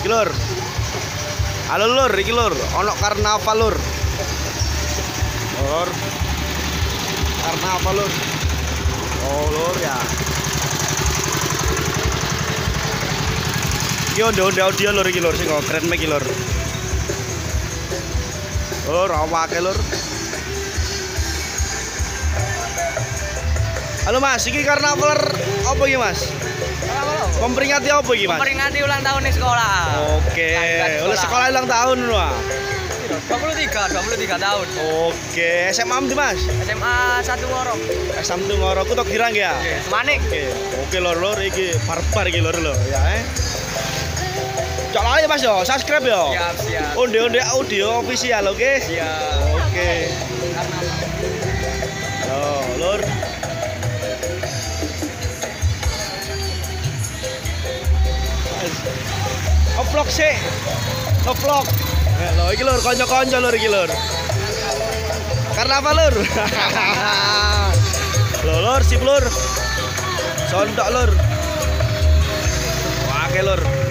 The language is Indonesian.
Iki lur. Halo lur, iki lur, ono karnaval lur. Lur. Karnaval lur. Oh lur ya. Iki onde audio lur iki lur sing keren iki lur. Lur, awake lur. Halo Mas, iki karnaval apa iki Mas? Memperingati apa iki Mas? Memperingati ulang tahun di sekolah. Oke, oleh sekolah ulang tahun wah. 23 tahun. Oke, SMA ndi Mas? SMA 1 Ngorok. SMA 1 Ngorok Kutok Girang ya? Semanik. Oke lor iki barbar iki lor ya Cok aja Mas yo, subscribe yo. Siap. Onde audio official oke? Siap. Oke. Halo, lur. Vlog sih. Vlog. Lho iki lur kanca-kanca lur iki lur. Karnaval lur. Lur sip lur. Sontok lur. Wah, lur.